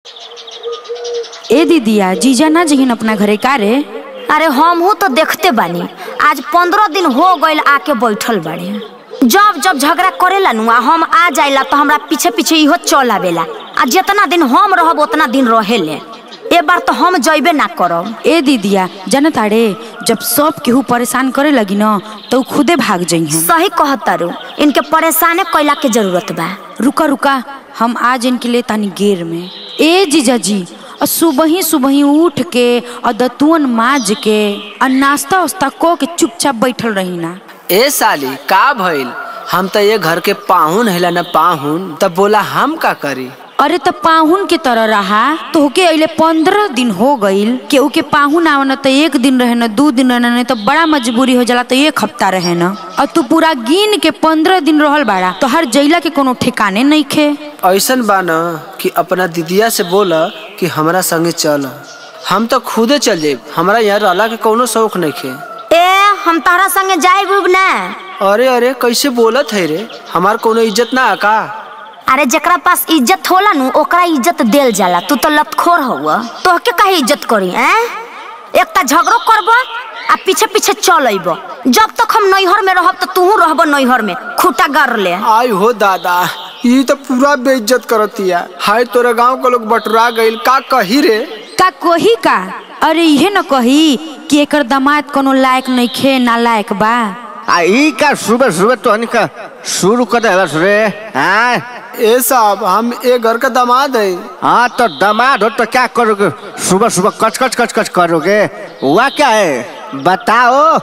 ए दीदिया जीजा ना जहिन अपना घरे का रे? अरे हम हूँ तो देखते बानी, आज 15 दिन हो गए आके बैठल बाड़े। जब जब झगड़ा करेला नुआ हम आ जाइला तो हमरा पीछे पीछे इहो चल आवेला। आ जितना दिन हम रहब उतना दिन रहेले। ए बार तो हम जइबे ना करब। ए दीदिया जाना ताड़े, जब सब केहू परेशान करे लगी न तो खुदे भाग जाई हैं। सही कहतारू, इनके परेशान कैला के जरूरत बा। रुका रुका, हम आज इनके लिए तानी गेर में। ए जीजा जी सुबह ही उठ के और दतुअन माज के और नाश्ता उस्ता को के चुपचाप बैठल रही ना। ए साली का भइल? हम तो ये घर के पाहुन हैला न पाहुन, तब बोला हम का करी? अरे तो पाहुन के तरह रहा तो होके अइले 15 दिन हो गईल। केहू के पाहुन आव न तो 1 दिन रहे न 2 दिन रहे न, तो बड़ा मजबूरी हो जाला तो 1 हफ्ता रहे न। और तू पूरा गिन के 15 दिन रहल बाड़ा तो हर जइला के कोनो ठिकाने नहीं खे। ऐसन बा न कि अपना दीदिया से बोला कि हमरा संगे चल, हम तो खुदे चल जाए। हमरा यहाँ रहला के कोनो शौक नहीं खे। हम तारा संगे जाइब ना। अरे अरे कैसे बोलत है रे? हमार कोनो इज्जत ना का? अरे जकरा पास इज्जत होला नु ओकरा इज्जत देल जाला। तू तो लतखोर हुआ, तोहके काहे इज्जत करी? एक ता झगड़ो करबो आ पीछे पीछे चल अइबो। जब तक हम नैहर में रहब तो तू रहबो नैहर में खूटा गाड़ ले। आई हो दादा, ये तो पूरा बेइज्जत करतिया। हाय तोरे गांव के लोग बटुरा गइल, का कही रे? का कही का? अरे इहे न कही कि एकर दामाद कोनो लायक नहीं खे, ना लायक बा। आई का सुबह सुबह तो का शुरू कर दे रे। ए साहब, हम एक घर का दामाद है। हाँ तो दामाद हो तो क्या करोगे? सुबह सुबह कच कच कच कच करोगे? हुआ क्या है बताओ।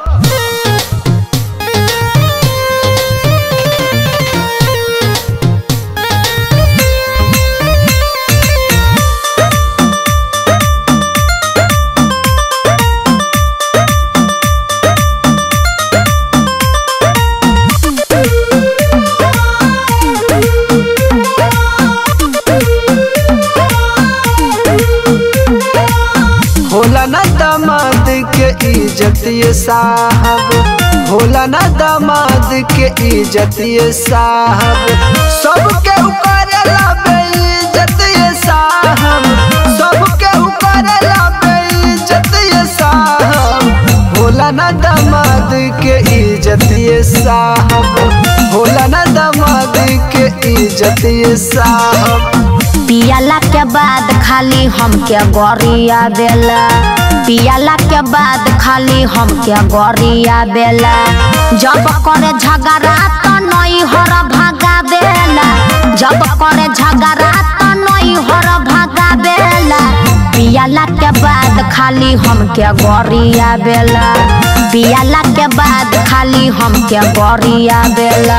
होला ना दामाद के इज्जत ये साहब, होला ना दामाद के इज्जत ये साहब। सबके करेला बेइज्जत ये साहब, सबके करेला बेइज्जत ये साहब। होला ना दामाद के इज्जत ये साहब, होला ना दामाद के इज्जत ये साहब। पियाला के बाद खाली हमके गोरिया बेला, पियाला के बाद खाली हमके गोरिया बेला। जब करे झगड़ा तो नैहर भागा बेला, जब करे झगड़ा तो नैहर भागा बेला। पियाला के बाद खाली हमके गोरिया बेला, पियाला के बाद खाली हमके गोरिया बेला।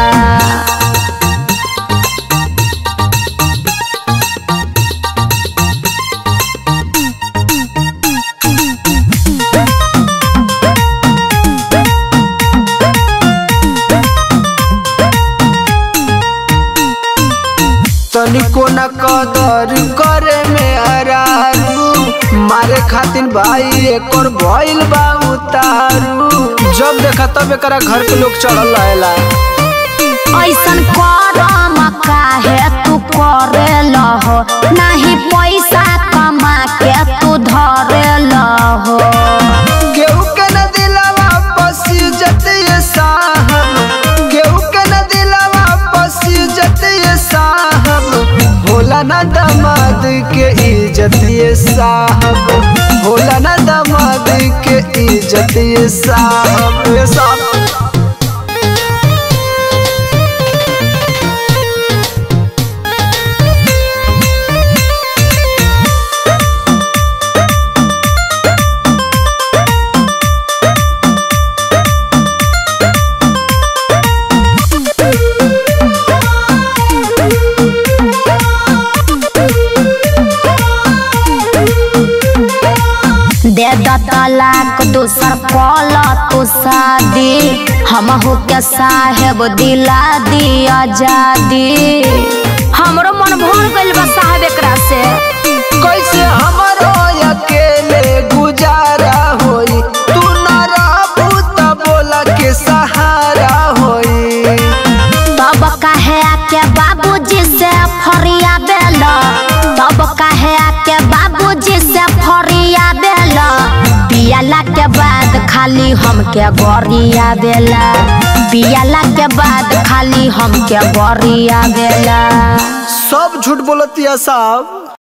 तनिको न कदर करे में हरारू, मारे खातिर भाई एक और भइल बा उतारू। जब देखा तब एकरा घर के लोग चढ़ल रहेला। ऐसन करम काहे तू करेला हो, नहीं पैसा कमा के तू धरेला हो। केहू के न दिलवा बस इज्जत ये साहब, केहू के न दिलवा बस इज्जत ये साहब। होला ना दामाद के इज्जत ये साहब, होला ना दामाद के इज्जत ये साहब। ये साहब दे तलाक दूसर कल तू शादी, हमहू के साहेब दिला दी आजादी। हमरो मन भर गइल बा साहेब एकरा से। कैसे हमरो अकेले गुजारा होई, तू न रहबू त बोला के सहारा होई। तब काहे आके बाबूजी से फरिया बेला, तब काहे आके खाली हमके गोरिया बेला, पियला के बाद खाली हमके गोरिया बेला। सब झूठ बोलतिया साहब।